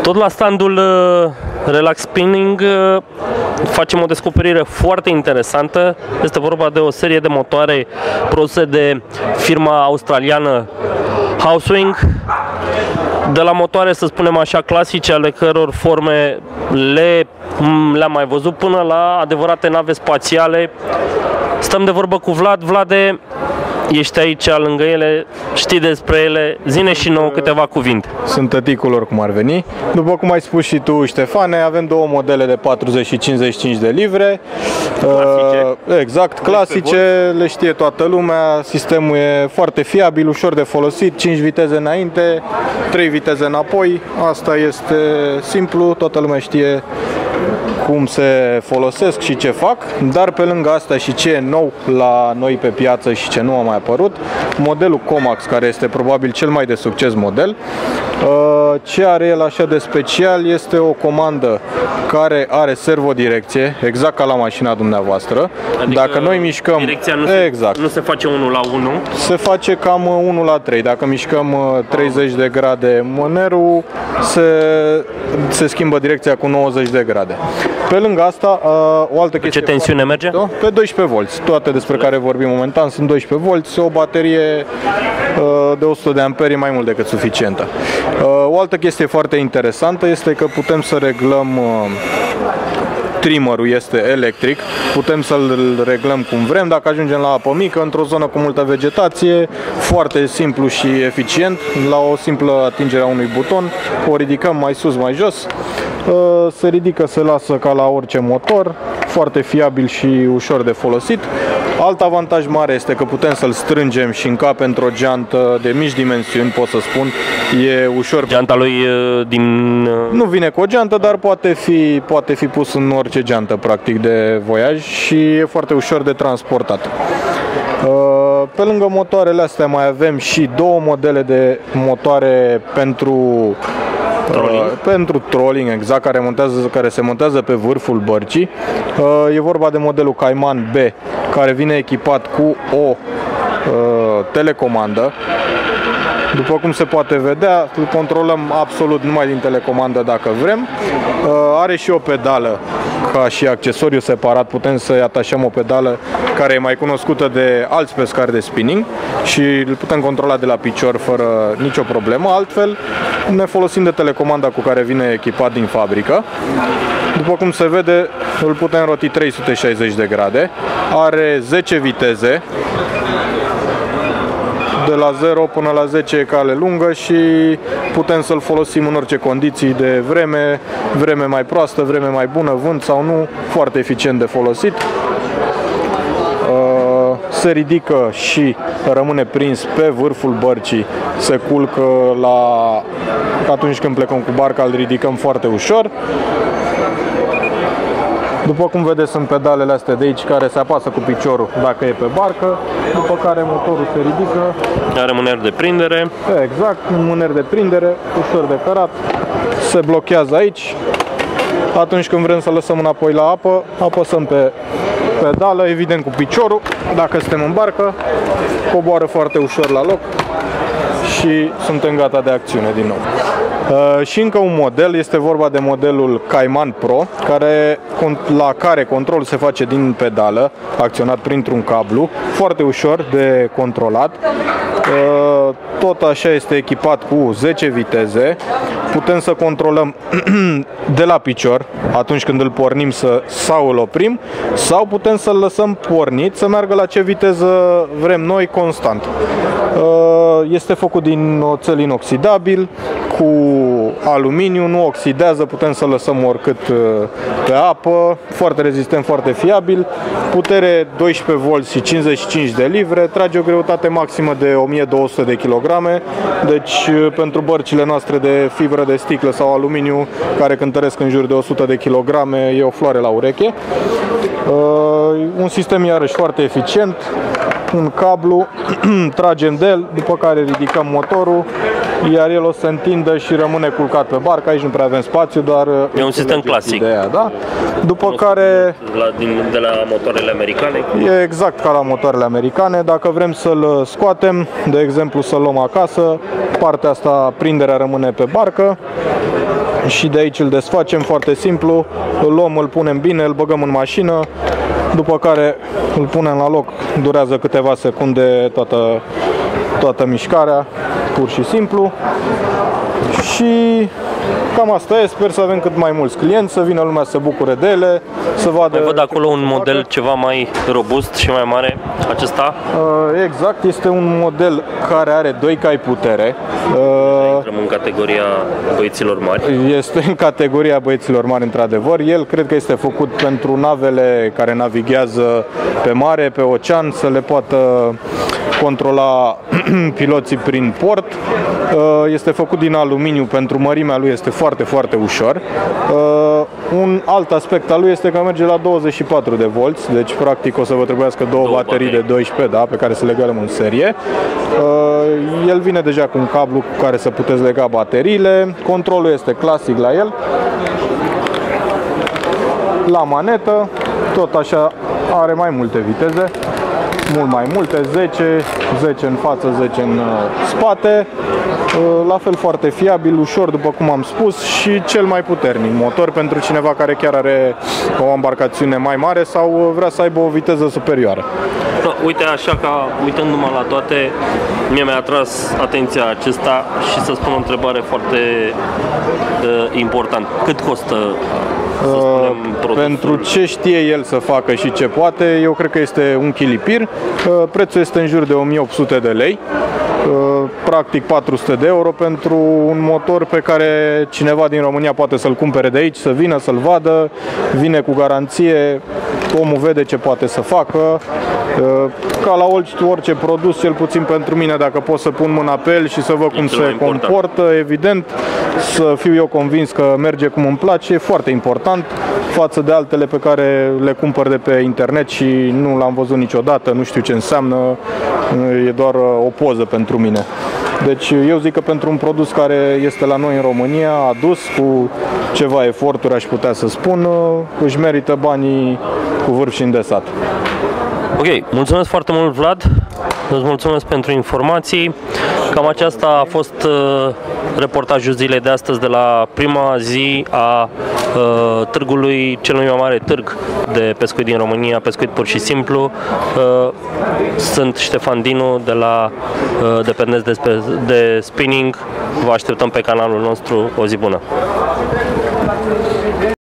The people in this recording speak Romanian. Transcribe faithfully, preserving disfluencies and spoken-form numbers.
Tot la standul Relax Spinning facem o descoperire foarte interesantă. Este vorba de o serie de motoare produse de firma australiană Housewing. De la motoare, să spunem așa, clasice, ale căror forme le, le-am mai văzut, până la adevărate nave spațiale. Stăm de vorbă cu Vlad. Vlade, ești aici lângă ele, știi despre ele, zi-ne și nouă câteva cuvinte. Sunt tăticul lor, cum ar veni. După cum ai spus și tu, Ștefane, avem două modele de patruzeci și cincizeci și cinci de livre. Clasice. Uh, exact, clasice, le știe toată lumea, sistemul e foarte fiabil, ușor de folosit, cinci viteze înainte, trei viteze înapoi, asta este simplu, toată lumea știe cum se folosesc și ce fac, dar pe lângă asta și ce e nou la noi pe piață și ce nu a mai apărut, modelul Comax, care este probabil cel mai de succes model. Ce are el așa de special este o comandă care are servodirecție, exact ca la mașina dumneavoastră. Adică dacă noi mișcăm, direcția nu se, exact, nu se face unu la unu. Se face cam unu la trei. Dacă mișcăm treizeci de grade mânerul, se, se schimbă direcția cu nouăzeci de grade. Pe lângă asta, o altă chestie. Ce tensiune merge? Pe doisprezece volți. Toate despre care vorbim momentan sunt doisprezece volți. O baterie de o sută de amperi e mai mult decât suficientă. O altă chestie foarte interesantă este că putem să reglăm, trimmerul este electric, putem să-l reglăm cum vrem. Dacă ajungem la apă mică, într-o zonă cu multă vegetație, foarte simplu și eficient, la o simplă atingere a unui buton, o ridicăm mai sus, mai jos, se ridică, se lasă ca la orice motor, foarte fiabil și ușor de folosit. Alt avantaj mare este că putem să-l strângem și încape într-o geantă de mici dimensiuni, pot să spun. E ușor. Geanta lui din... Nu vine cu o geantă, dar poate fi, poate fi pus în orice geantă, practic, de voiaj și e foarte ușor de transportat. Pe lângă motoarele astea mai avem și două modele de motoare pentru Trolling. Uh, pentru trolling, exact, care, montează, care se montează pe vârful bărcii. Uh, e vorba de modelul Cayman B, care vine echipat cu o uh, telecomandă. După cum se poate vedea, îl controlăm absolut numai din telecomandă dacă vrem. Uh, are și o pedală ca și accesoriu separat, putem să-i atașăm o pedală care e mai cunoscută de alți pescari de spinning și îl putem controla de la picior fără nicio problemă. Altfel, ne folosim de telecomanda cu care vine echipat din fabrică. După cum se vede, îl putem roti trei sute șaizeci de grade. Are zece viteze. De la zero până la zece e cale lungă și putem să-l folosim în orice condiții de vreme, vreme mai proastă, vreme mai bună, vânt sau nu, foarte eficient de folosit. Se ridică și rămâne prins pe vârful bărcii, se culcă la... atunci când plecăm cu barca, îl ridicăm foarte ușor. După cum vedeți, sunt pedalele astea de aici care se apasă cu piciorul dacă e pe barcă, după care motorul se ridică. Are mâner de prindere. Exact, un mâner de prindere, ușor de cărat, se blochează aici. Atunci când vrem să lăsăm înapoi la apă, apăsăm pe pedală, evident cu piciorul, dacă suntem în barcă, coboară foarte ușor la loc și suntem gata de acțiune din nou. Uh, și încă un model, este vorba de modelul Cayman Pro, care, la care controlul se face din pedală, acționat printr-un cablu, foarte ușor de controlat. Uh, tot așa este echipat cu zece viteze, putem să controlăm de la picior, atunci când îl pornim să, sau îl oprim, sau putem să-l lăsăm pornit, să meargă la ce viteză vrem noi, constant. Uh, este făcut din oțel inoxidabil, cu aluminiu, nu oxidează, putem să lăsăm oricât pe apă, foarte rezistent, foarte fiabil, putere doisprezece volți și cincizeci și cinci de livre, trage o greutate maximă de o mie două sute de kilograme, deci pentru bărcile noastre de fibră de sticlă sau aluminiu, care cântăresc în jur de o sută de kilograme, e o floare la ureche. Un sistem iarăși foarte eficient, un cablu, tragem de el, după care ridicăm motorul, iar el o să se întindă și rămâne culcat pe barcă. Aici nu prea avem spațiu, doar e un sistem clasic. Ideea, da? După care la, din, de la motoarele americane. E exact ca la motoarele americane. Dacă vrem să-l scoatem, de exemplu să-l luăm acasă, partea asta, prinderea rămâne pe barcă. și de aici îl desfacem foarte simplu, îl luăm, îl punem bine, îl băgăm în mașină, după care îl punem la loc, durează câteva secunde toată, toată mișcarea, pur și simplu. Și cam asta e, sper să avem cât mai mulți clienți, să vină lumea să se bucure de ele, să vadă... Mai văd acolo un model facă. Ceva mai robust și mai mare, acesta? Exact, este un model care are doi cai putere. Intrăm în categoria băieților mari. Este în categoria băieților mari, într-adevăr. El cred că este făcut pentru navele care navighează pe mare, pe ocean, să le poată controla piloții prin port. Este făcut din aluminiu, pentru mărimea lui este foarte, foarte ușor. Un alt aspect al lui este că merge la douăzeci și patru de volți, deci practic o să vă trebuiască două, două baterii, baterii de doisprezece, da, pe care să legăm în serie. El vine deja cu un cablu cu care să puteți lega bateriile. Controlul este clasic la el. La manetă, tot așa, are mai multe viteze. Mult mai multe, zece, zece în față, zece în spate, la fel foarte fiabil, ușor, după cum am spus, și cel mai puternic motor pentru cineva care chiar are o embarcațiune mai mare sau vrea să aibă o viteză superioară. Da, uite, așa ca uitându-mă la toate, mie mi-a atras atenția acesta și să spun o întrebare foarte uh, importantă. Cât costă? Uh, pentru ce știe el să facă și ce poate, eu cred că este un chilipir. Uh, prețul este în jur de o mie opt sute de lei, uh, practic patru sute de euro pentru un motor pe care cineva din România poate să-l cumpere de aici, să vină, să-l vadă, vine cu garanție, omul vede ce poate să facă. Uh, ca la orice, orice produs, cel puțin pentru mine, dacă pot să pun mâna pe el și să văd cum se comportă, evident, să fiu eu convins că merge cum îmi place, e foarte important față de altele pe care le cumpăr de pe internet și nu l-am văzut niciodată, nu știu ce înseamnă, e doar o poză pentru mine. Deci eu zic că pentru un produs care este la noi în România, adus cu ceva eforturi, aș putea să spun, își merită banii cu vârf și îndesat. Ok, mulțumesc foarte mult, Vlad, îți mulțumesc pentru informații. Cam aceasta a fost uh, reportajul zilei de astăzi de la prima zi a uh, târgului, cel mai mare târg de pescuit din România, pescuit pur și simplu. Uh, sunt Ștefan Dinu de la uh, Dependenți de, de Spinning. Vă așteptăm pe canalul nostru. O zi bună!